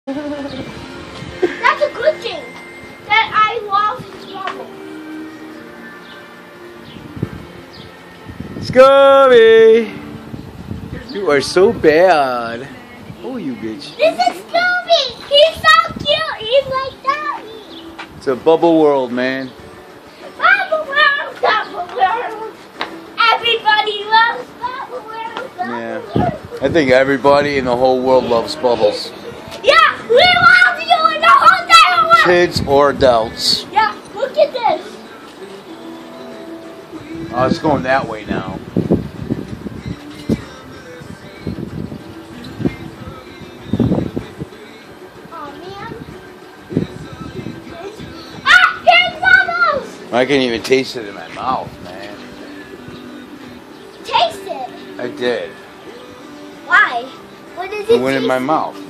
That's a good thing. That I love his bubble. Scooby! You are so bad. Oh, you bitch. This is Scooby. He's so cute. He's like Daddy. It's a bubble world, man. Bubble world, bubble world. Everybody loves bubble world, bubble world. I think everybody in the whole world loves bubbles. Yeah, we love you in the whole entire world. Kids or adults. Yeah, look at this. Oh, it's going that way now. Oh man. Ah, here's bubbles. I can't even taste it in my mouth, man. Taste it. I did. Why? What does It it went in taste my mouth.